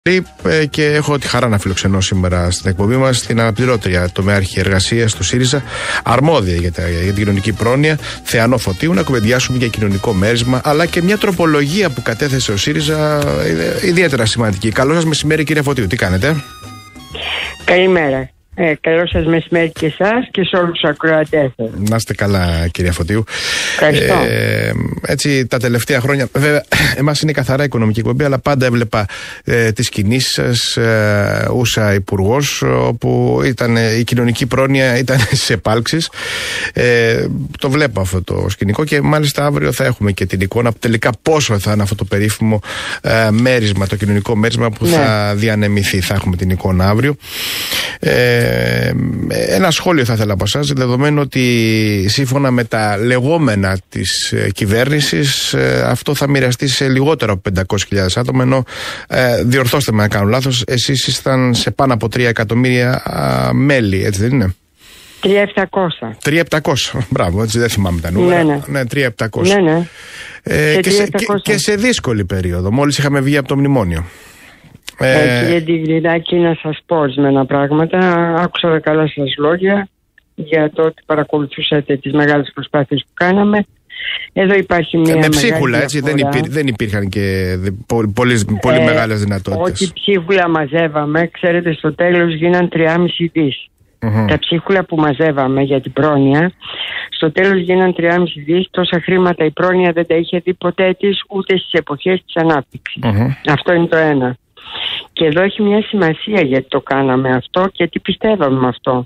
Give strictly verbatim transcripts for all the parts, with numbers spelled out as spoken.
Και έχω τη χαρά να φιλοξενώ σήμερα στην εκπομπή μας την αναπληρώτρια τομεάρχη εργασίας του ΣΥΡΙΖΑ, αρμόδια για, τα, για την κοινωνική πρόνοια, Θεανό Φωτίου, να κουβεντιάσουμε για κοινωνικό μέρισμα, αλλά και μια τροπολογία που κατέθεσε ο ΣΥΡΙΖΑ ιδιαίτερα σημαντική. Καλό σας μεσημέρι, κύριε Φωτίου, τι κάνετε? Καλημέρα. Ε, καλό σας μεσημέρι και εσάς και σε όλους τους ακροατές. Να είστε καλά, κυρία Φωτίου. Ευχαριστώ. Ε, έτσι τα τελευταία χρόνια, βέβαια, εμάς είναι καθαρά οικονομική εκπομπή, αλλά πάντα έβλεπα ε, τις κινήσεις σας, ε, ούσα υπουργός, όπου ήταν, ε, η κοινωνική πρόνοια ήταν σε επάλξεις. Ε, το βλέπω αυτό το σκηνικό και μάλιστα αύριο θα έχουμε και την εικόνα τελικά πόσο θα είναι αυτό το περίφημο ε, μέρισμα, το κοινωνικό μέρισμα που ναι. θα διανεμηθεί. Θα έχουμε την εικόνα αύριο. Ε, ένα σχόλιο θα ήθελα από εσάς, δεδομένου ότι σύμφωνα με τα λεγόμενα της ε, κυβέρνησης ε, αυτό θα μοιραστεί σε λιγότερο από πεντακόσιες χιλιάδες άτομα, ενώ ε, διορθώστε με να κάνω λάθος, εσείς ήσταν σε πάνω από τρία εκατομμύρια α, μέλη, έτσι δεν είναι? τρία χιλιάδες επτακόσια. τρία χιλιάδες επτακόσια, μπράβο, έτσι δεν θυμάμαι τα νούμερα. Ναι, ναι. ναι τρία χιλιάδες επτακόσια. Ναι, ναι. Ε, και, σε, και, και σε δύσκολη περίοδο, μόλις είχαμε βγει από το μνημόνιο. Ε, κύριε Ντιβριδάκη, να σας πω ορισμένα πράγματα. Άκουσα τα καλά σας λόγια για το ότι παρακολουθούσατε τις μεγάλες προσπάθειες που κάναμε. Εδώ υπάρχει μια. Με ψίχουλα, έτσι, δεν, υπήρ, δεν υπήρχαν και πολύ, πολύ ε, μεγάλες δυνατότητες. Ό,τι ψίχουλα μαζεύαμε, ξέρετε, στο τέλος γίναν τριακόσια δις. Mm-hmm. Τα ψίχουλα που μαζεύαμε για την πρόνοια, στο τέλος γίναν τριακόσια δις. Τόσα χρήματα η πρόνοια δεν τα είχε δει ποτέ της, ούτε στις εποχές της ανάπτυξης. Mm-hmm. Αυτό είναι το ένα. Και εδώ έχει μια σημασία γιατί το κάναμε αυτό και τι πιστεύαμε με αυτό.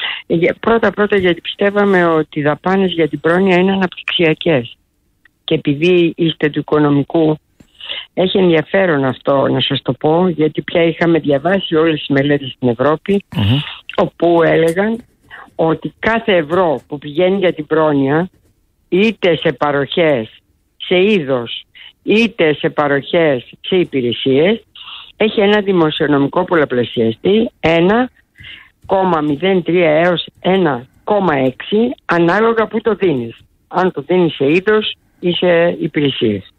Πρώτα πρώτα γιατί πιστεύαμε ότι οι δαπάνες για την πρόνοια είναι αναπτυξιακές. Και επειδή είστε του οικονομικού, έχει ενδιαφέρον αυτό να σας το πω, γιατί πια είχαμε διαβάσει όλες τις μελέτες στην Ευρώπη, mm-hmm. όπου έλεγαν ότι κάθε ευρώ που πηγαίνει για την πρόνοια, είτε σε παροχές, σε είδος, είτε σε παροχές, σε υπηρεσίες, έχει ένα δημοσιονομικό πολλαπλασιαστή ένα κόμμα μηδέν τρία έως ένα κόμμα έξι ανάλογα που το δίνεις. Αν το δίνεις σε είδος ή σε υπηρεσίες.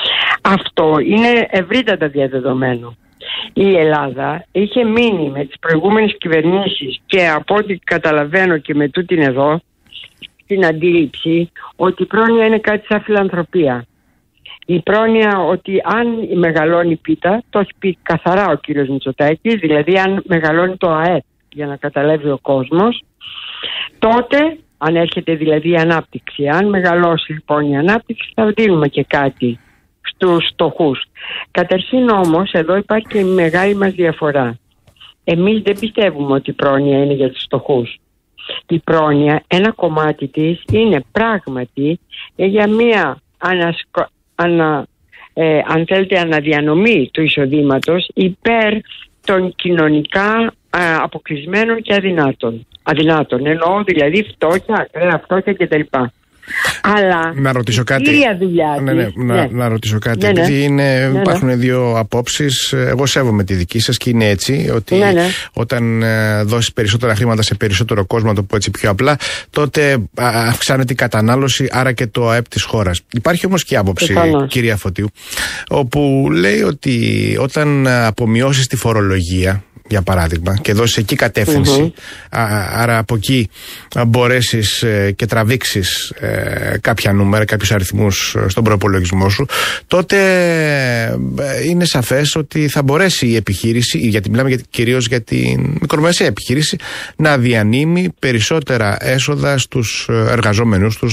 Αυτό είναι ευρύτατα διαδεδομένο. Η Ελλάδα είχε μείνει με τις προηγούμενες κυβερνήσεις και από ό,τι καταλαβαίνω και με τούτην εδώ στην αντίληψη ότι η πρόνοια είναι κάτι σαν φιλανθρωπία. Η πρόνοια ότι αν μεγαλώνει πίτα, το έχει πει καθαρά ο κύριος Μητσοτάκης, δηλαδή αν μεγαλώνει το ΑΕΠ για να καταλάβει ο κόσμος, τότε αν έρχεται δηλαδή η ανάπτυξη, αν μεγαλώσει λοιπόν η ανάπτυξη θα δίνουμε και κάτι στους φτωχούς. Καταρχήν όμως εδώ υπάρχει και η μεγάλη μας διαφορά. Εμείς δεν πιστεύουμε ότι η πρόνοια είναι για τους φτωχούς. Η πρόνοια, ένα κομμάτι της είναι πράγματι για μια ανασκο... ανα, ε, αν θέλετε αναδιανομή του εισοδήματος υπέρ των κοινωνικά ε, αποκλεισμένων και αδυνάτων. Αδυνάτων, εννοώ δηλαδή φτώχεια, ακραία φτώχεια κτλ. Αλλά να ρωτήσω κάτι. Η κύρια δουλειά της, ναι, ναι, ναι. Να, να ρωτήσω κάτι. Ναι, ναι. Επειδή είναι, ναι, υπάρχουν ναι. δύο απόψεις. Εγώ σέβομαι τη δική σας και είναι έτσι. Ότι ναι, ναι. όταν ε, δώσεις περισσότερα χρήματα σε περισσότερο κόσμο, να το πω έτσι πιο απλά, τότε αυξάνεται η κατανάλωση, άρα και το ΑΕΠ της χώρας. Υπάρχει όμως και άποψη, Φανώς. κυρία Φωτίου, όπου λέει ότι όταν απομειώσεις τη φορολογία, για παράδειγμα, και δώσεις εκεί κατεύθυνση, mm-hmm. α, άρα από εκεί μπορέσεις ε, και τραβήξεις ε, κάποια νούμερα, κάποιους αριθμούς στον προπολογισμό σου, τότε ε, είναι σαφές ότι θα μπορέσει η επιχείρηση, γιατί μιλάμε για, κυρίως για την μικρομεσαία επιχείρηση, να διανύμει περισσότερα έσοδα στους εργαζόμενους, τους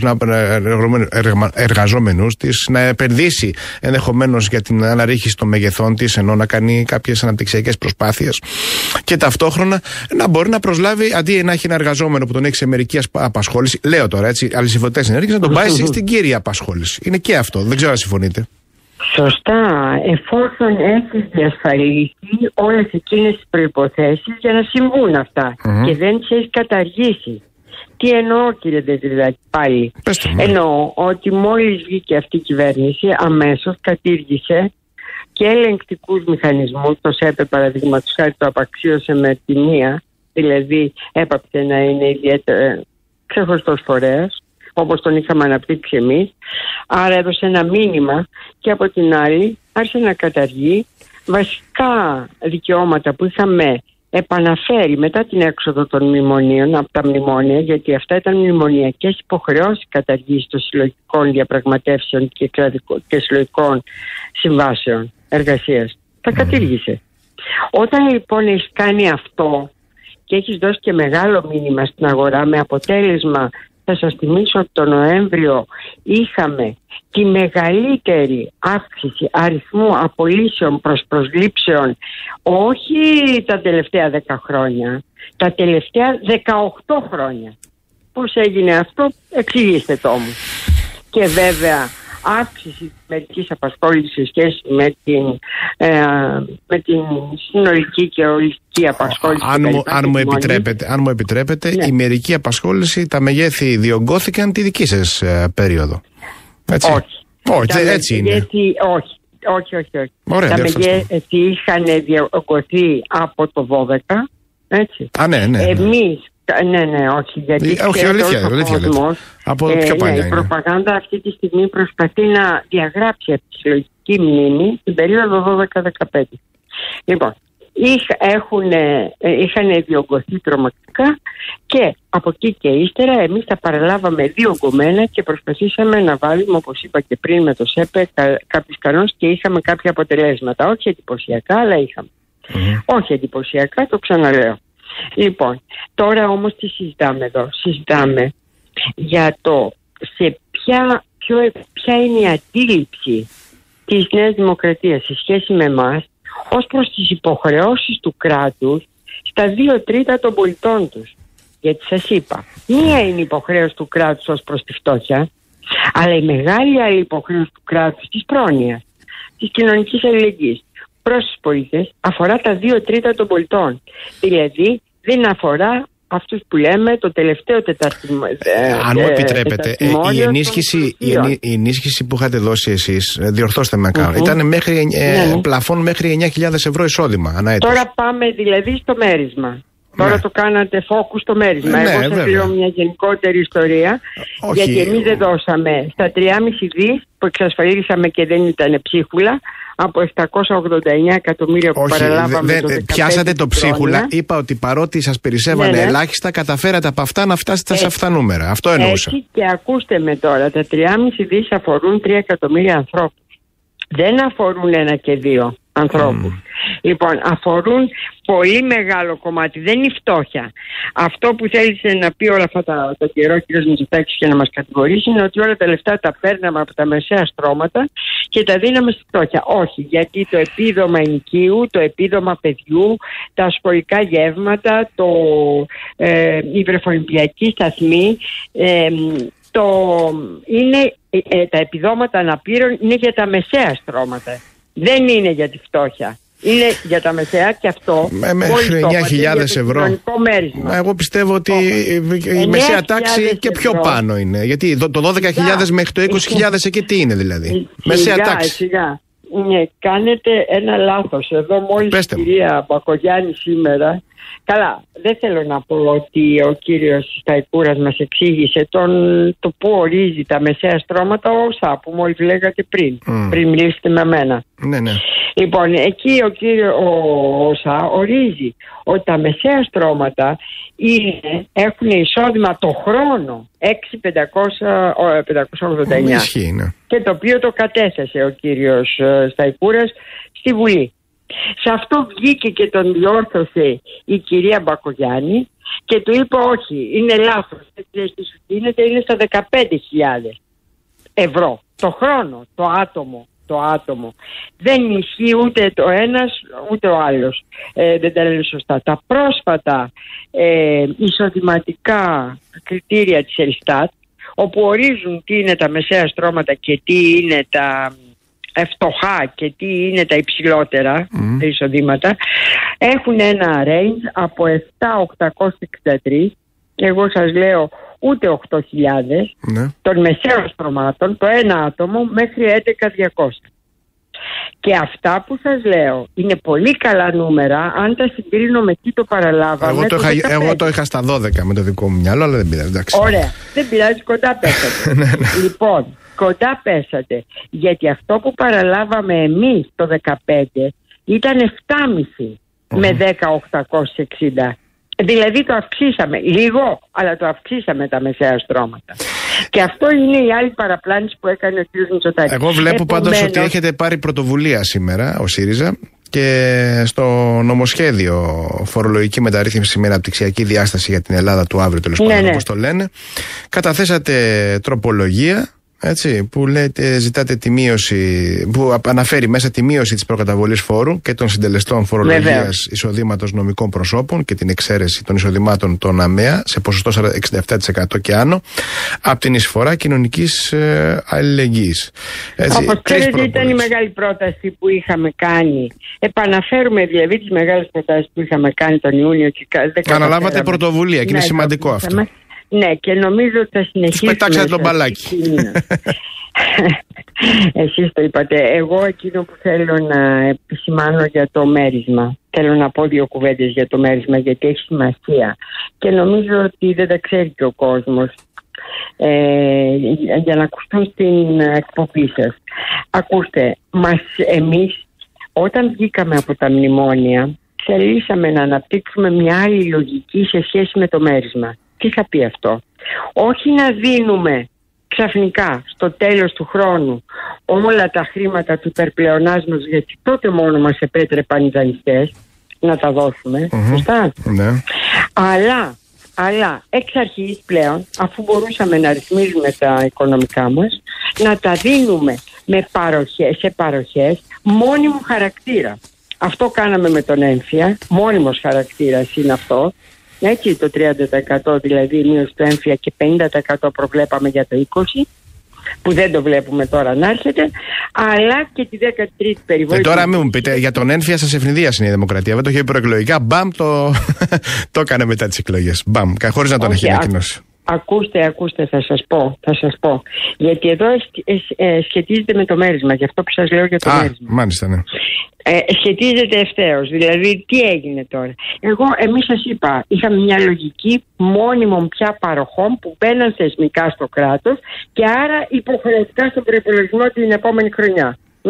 εργαζόμενους της, να επενδύσει ενδεχομένως για την αναρρίχηση των μεγεθών της, ενώ να κάνει κάποιες αναπτυξιακές προσπάθειες. Και ταυτόχρονα να μπορεί να προσλάβει, αντί να έχει ένα εργαζόμενο που τον έχει σε μερική απασχόληση, λέω τώρα έτσι, αλυσιβωτές ενέργειες, να τον πάει στην κύρια απασχόληση. Είναι και αυτό. Δεν ξέρω αν συμφωνείτε. Σωστά. Εφόσον έχει διασφαλίσει όλες εκείνες τις προϋποθέσεις για να συμβούν αυτά mm-hmm. και δεν τις έχει καταργήσει. Τι εννοώ, κύριε Ντετριδάκη, πάλι. Πέστε, εννοώ ότι μόλις βγήκε αυτή η κυβέρνηση, αμέσως κατήργησε και ελεγκτικούς μηχανισμούς, το ΣΕΠΕ παραδείγματος χάρη το απαξίωσε με τη μία, δηλαδή έπαψε να είναι ιδιαίτερα ξεχωριστός φορέας, όπως τον είχαμε αναπτύξει εμείς, άρα έδωσε ένα μήνυμα και από την άλλη άρχισε να καταργεί βασικά δικαιώματα που είχαμε επαναφέρει μετά την έξοδο των μνημονίων από τα μνημόνια, γιατί αυτά ήταν μνημονιακές υποχρεώσεις καταργήσεις των συλλογικών διαπραγματεύσεων και, και συλλογικών συμβάσεων εργασίας. Τα κατήργησε. Όταν λοιπόν έχεις κάνει αυτό και έχεις δώσει και μεγάλο μήνυμα στην αγορά, με αποτέλεσμα, θα σας θυμίσω ότι τον Νοέμβριο είχαμε τη μεγαλύτερη αύξηση αριθμού απολύσεων προς προσλήψεων, όχι τα τελευταία δέκα χρόνια, τα τελευταία δεκαοκτώ χρόνια. Πώς έγινε αυτό, εξηγήστε το μου. Και βέβαια αύξηση της μερικής απασχόλησης σε σχέση με την, ε, με την συνολική και ολιστική απασχόληση. Αν, μου, αν, μου επιτρέπετε, αν μου επιτρέπετε, ναι. Η μερική απασχόληση, τα μεγέθη διωγγώθηκαν τη δική σας ε, περίοδο. Έτσι. Όχι. Όχι, τα έτσι μεγέθη, είναι. Όχι, όχι, όχι. όχι. Ωραία, τα μεγέθη είχαν διωγγωθεί από το δώδεκα. Έτσι. Α, ναι, ναι. ναι. Εμείς Ναι, ναι, όχι. Γιατί ε, όχι, αλήθεια, αλήθεια, αλήθεια. Από ε, πιο παλιά. Ναι, η προπαγάνδα αυτή τη στιγμή προσπαθεί να διαγράψει από τη συλλογική μνήμη την περίοδο δώδεκα δεκαπέντε. Λοιπόν, είχ, έχουν, είχαν διωγγωθεί τρομακτικά και από εκεί και ύστερα εμείς τα παραλάβαμε διωγγωμένα και προσπαθήσαμε να βάλουμε, όπως είπα και πριν με το ΣΕΠΕ, κα, κάποιους κανόνες και είχαμε κάποια αποτελέσματα. Όχι εντυπωσιακά, αλλά είχαμε. Mm-hmm. Όχι εντυπωσιακά, το ξαναλέω. Λοιπόν, τώρα όμως τι συζητάμε εδώ? Συζητάμε για το σε ποια, ποιο, ποια είναι η αντίληψη της Νέας Δημοκρατίας σε σχέση με εμάς ως προς τις υποχρεώσεις του κράτους στα δύο τρίτα των πολιτών τους. Γιατί σας είπα, μία είναι η υποχρέωση του κράτους ως προς τη φτώχεια, αλλά η μεγάλη άλλη υποχρέωση του κράτους της πρόνοιας, της κοινωνικής αλληλεγγύης προς τους πολίτες αφορά τα δύο τρίτα των πολιτών. Δηλαδή δεν αφορά αυτούς που λέμε το τελευταίο τεταρτημό. Ε, Αν μου επιτρέπετε, ε, η, ενίσχυση, η, ενί, η ενίσχυση που είχατε δώσει εσείς, διορθώστε με κάνω, mm-hmm. ήταν μέχρι, ε, ναι, ναι. πλαφόν μέχρι εννιά χιλιάδες ευρώ εισόδημα ανά έτος. Τώρα πάμε δηλαδή στο μέρισμα. Τώρα ναι. το κάνατε φόκου στο μέρισμα. Ναι, Εγώ σας λέω μια γενικότερη ιστορία. Όχι. Γιατί εμείς δεν δώσαμε στα τριακόσια δις που εξασφαλίσαμε και δεν ήταν ψίχουλα, από επτακόσια ογδόντα εννιά εκατομμύρια που Όχι, παραλάβαμε δε, το δε, πιάσατε το ψίχουλα. χρόνια. Είπα ότι παρότι σας περισσεύανε ναι, ναι. ελάχιστα, καταφέρατε από αυτά να φτάσετε σε αυτά νούμερα. Αυτό εννοούσα. Έτσι, και ακούστε με τώρα, τα τριακόσια δις αφορούν τρία εκατομμύρια ανθρώπους. Δεν αφορούν ένα και δύο ανθρώπους. Mm. Λοιπόν, αφορούν πολύ μεγάλο κομμάτι. Δεν είναι η φτώχεια. Αυτό που θέλησε να πει όλα αυτά τα, το καιρό ο κ. Μητσοτάκης και να μας κατηγορήσει είναι ότι όλα τα λεφτά τα παίρναμε από τα μεσαία στρώματα και τα δίναμε στη φτώχεια. Όχι, γιατί το επίδομα ενοικίου, το επίδομα παιδιού, τα σχολικά γεύματα, το, ε, η βρεφολιμπιακή σταθμή, ε, το, είναι, ε, τα επιδόματα αναπήρων είναι για τα μεσαία στρώματα. Δεν είναι για τη φτώχεια. Είναι για τα μεσαία και αυτό. Με, μέχρι εννιά χιλιάδες ευρώ. Εγώ πιστεύω ότι oh. η μεσαία τάξη και πιο ευρώ. Πάνω είναι. Γιατί το δώδεκα χιλιάδες μέχρι το είκοσι χιλιάδες εκεί τι είναι δηλαδή? Σιγά, μεσαία τάξη. Σιγά. Ναι, κάνετε ένα λάθος. Εδώ μόλις η κυρία Μπακογιάννη σήμερα. Καλά, δεν θέλω να πω ότι ο κύριος Σταϊκούρας μας εξήγησε τον, το που ορίζει τα μεσαία στρώματα ο ΩΣΑ που μόλις λέγατε πριν, mm. πριν μιλήσετε με μένα. Ναι, ναι. Λοιπόν, εκεί ο κύριος ΩΣΑ ορίζει ότι τα μεσαία στρώματα είναι, έχουν εισόδημα το χρόνο έξι χιλιάδες πεντακόσια ογδόντα εννιά Ισχύει, ναι. Και το οποίο το κατέθεσε ο κύριος Σταϊκούρας στη Βουλή. Σε αυτό βγήκε και τον διόρθωσε η κυρία Μπακογιάννη και του είπε όχι, είναι λάθος, δεν σου γίνεται, είναι στα δεκαπέντε χιλιάδες ευρώ το χρόνο, το άτομο, το άτομο. Δεν ισχύει ούτε το ένας ούτε ο άλλος, ε, δεν τα λένε σωστά. Τα πρόσφατα ε, εισοδηματικά κριτήρια της Ελστάτ, όπου ορίζουν τι είναι τα μεσαία στρώματα και τι είναι τα φτωχά και τι είναι τα υψηλότερα mm. εισοδήματα, έχουν ένα range από επτά χιλιάδες οκτακόσια εξήντα τρία, εγώ σας λέω ούτε οκτώ χιλιάδες mm. των μεσαίων στρωμάτων, το ένα άτομο, μέχρι έντεκα χιλιάδες διακόσια. Και αυτά που σας λέω είναι πολύ καλά νούμερα αν τα συγκρίνω με τι το παραλάβαμε. Εγώ το, το είχα, εγώ το είχα στα δώδεκα με το δικό μου μυαλό, αλλά δεν πειράζει. Εντάξει. Ωραία, δεν πειράζει, κοντά πέσατε. Λοιπόν, κοντά πέσατε. Γιατί αυτό που παραλάβαμε εμείς το δεκαπέντε ήταν επτά κόμμα πέντε mm-hmm. με δέκα οκτακόσια εξήντα. Δηλαδή το αυξήσαμε λίγο, αλλά το αυξήσαμε τα μεσαία στρώματα. Και αυτό είναι η άλλη παραπλάνηση που έκανε ο κ. Μητσοτάκης. Εγώ βλέπω Επομένως... πάντως ότι έχετε πάρει πρωτοβουλία σήμερα ο ΣΥΡΙΖΑ και στο νομοσχέδιο φορολογική μεταρρύθμιση με αναπτυξιακή διάσταση για την Ελλάδα του αύριο, τέλος πάντων, όπως το λένε, καταθέσατε τροπολογία, έτσι, που λέτε, ζητάτε τη μείωση, που αναφέρει μέσα τη μείωση της προκαταβολής φόρου και των συντελεστών φορολογίας εισοδήματος νομικών προσώπων και την εξαίρεση των εισοδημάτων των ΑΜΕΑ σε ποσοστό εξήντα επτά τοις εκατό και άνω από την εισφορά κοινωνικής ε, αλληλεγγύης. Όπως ξέρετε, ήταν η μεγάλη πρόταση που είχαμε κάνει. Επαναφέρουμε δηλαδή τις μεγάλες προτάσεις που είχαμε κάνει τον Ιούνιο και δεν αναλάβατε πρωτοβουλία και είναι σημαντικό αυτό. Ναι, και νομίζω ότι θα συνεχίσουμε. Τους πετάξατε τον μπαλάκι. Εσείς το είπατε. Εγώ εκείνο που θέλω να επισημάνω για το μέρισμα, θέλω να πω δύο κουβέντες για το μέρισμα, γιατί έχει σημασία και νομίζω ότι δεν τα ξέρει και ο κόσμος, ε, για να ακουστούν στην εκπομπή σας. Ακούστε, μας, εμείς όταν βγήκαμε από τα μνημόνια θελήσαμε να αναπτύξουμε μια άλλη λογική σε σχέση με το μέρισμα. Τι θα πει αυτό? Όχι να δίνουμε ξαφνικά στο τέλος του χρόνου όλα τα χρήματα του υπερπλεονάσματος, γιατί τότε μόνο μας επέτρεπαν οι δανειστές να τα δώσουμε, mm-hmm. σωστά? Ναι. Αλλά, αλλά εξ αρχής πλέον, αφού μπορούσαμε να ρυθμίζουμε τα οικονομικά μας, να τα δίνουμε με παροχές, σε παροχές μόνιμου χαρακτήρα. Αυτό κάναμε με τον έμφυα, μόνιμος χαρακτήρας είναι αυτό. Έτσι, το τριάντα τοις εκατό δηλαδή μείωση του έμφυα και πενήντα τοις εκατό προβλέπαμε για το είκοσι τοις εκατό, που δεν το βλέπουμε τώρα να έρχεται, αλλά και τη δέκατη τρίτη περιβόητη. Και τώρα μην μου πείτε, για τον έμφυα σας ευνηδίασε η Δημοκρατία. Δεν το είχε προεκλογικά, μπαμ, το, το έκανε μετά τις εκλογές. Μπαμ, χωρίς να τον έχει ανακοινώσει. Ακούστε, ακούστε, θα σας πω, θα σας πω. Γιατί εδώ ε, σχετίζεται με το μέρισμα, γι' αυτό που σας λέω για το Α, μέρισμα. Μάλιστα, ναι. Ε, σχετίζεται ευθέως. Δηλαδή, τι έγινε τώρα? Εγώ, εμείς σας είπα, είχαμε μια λογική μόνιμων πια παροχών που μπαίναν θεσμικά στο κράτος και άρα υποχρεωτικά στον προϋπολογισμό την επόμενη χρονιά. Μ?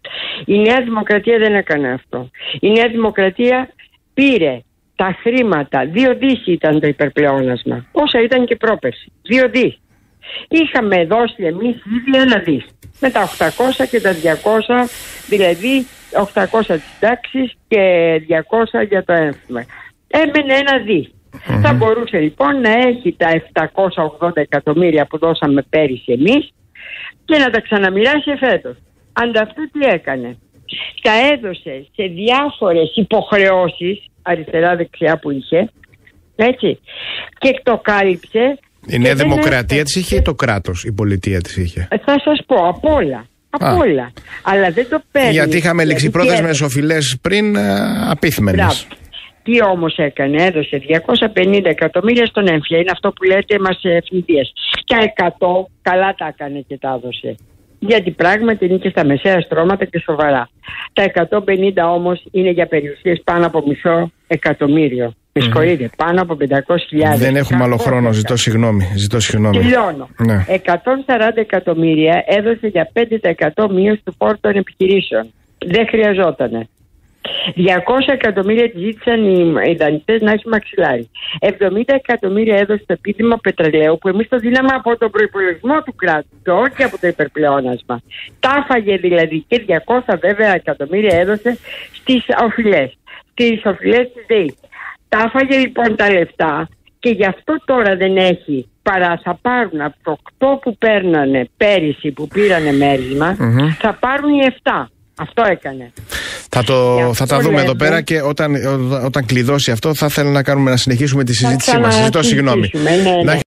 Η Νέα Δημοκρατία δεν έκανε αυτό. Η Νέα Δημοκρατία πήρε τα χρήματα, δύο δις ήταν το υπερπλεόνασμα, όσα ήταν και πρόπερση, δύο δις. Είχαμε δώσει εμείς ήδη ένα δις, με τα οκτακόσια και τα διακόσια, δηλαδή οκτακόσια της τάξης και διακόσια για το έμφυμα. Έμενε ένα δις. Mm-hmm. Θα μπορούσε λοιπόν να έχει τα επτακόσια ογδόντα εκατομμύρια που δώσαμε πέρυσι εμείς και να τα ξαναμοιράσει εφέτος. Ανταυτού τι έκανε? Τα έδωσε σε διάφορες υποχρεώσεις, αριστερά-δεξιά που είχε, έτσι, και το κάλυψε. Η Νέα Δημοκρατία της είχε ή το κράτος, η πολιτεία της είχε? Θα σας πω, απ' όλα. Απ' όλα. Αλλά δεν το παίρνει. Γιατί είχαμε ληξιπρόθεσμες οφειλές πριν, απίθμενες. Τι όμως έκανε? Έδωσε διακόσια πενήντα εκατομμύρια στον έμφυα. Είναι αυτό που λέτε, μας ευνηδίασε. Και εκατό καλά τα έκανε και τα έδωσε. Γιατί πράγματι είναι και στα μεσαία στρώματα και σοβαρά. Τα εκατόν πενήντα όμως είναι για περιουσίες πάνω από μισό εκατομμύριο. Με συγχωρείτε, πάνω από πεντακόσιες χιλιάδες. Δεν έχουμε άλλο χρόνο, ζητώ συγγνώμη. Ζητώ συγγνώμη. Τελειώνω. Ναι. εκατόν σαράντα εκατομμύρια έδωσε για πέντε τοις εκατό μείωση του φόρου των επιχειρήσεων. Δεν χρειαζότανε. διακόσια εκατομμύρια τη ζήτησαν οι δανειστές να έχει μαξιλάρι. εβδομήντα εκατομμύρια έδωσε το επίδημα πετρελαίου που εμείς το δίναμε από τον προϋπολογισμό του κράτους και όχι από το υπερπλεόνασμα. Τα φάγε δηλαδή, και διακόσια βέβαια εκατομμύρια έδωσε στις οφειλές. Στις οφειλές της ΔΕΗ. Τα έφαγε λοιπόν τα λεφτά και γι' αυτό τώρα δεν έχει, παρά θα πάρουν από το οκτώ που παίρνανε πέρυσι που πήρανε μέρισμα, mm-hmm. θα πάρουν οι επτά. Αυτό έκανε. Θα, το, θα τα δούμε εδώ πέρα και όταν, όταν κλειδώσει αυτό θα ήθελα να κάνουμε να συνεχίσουμε τη συζήτησή μας. Ζητώ συγγνώμη. Ναι, ναι.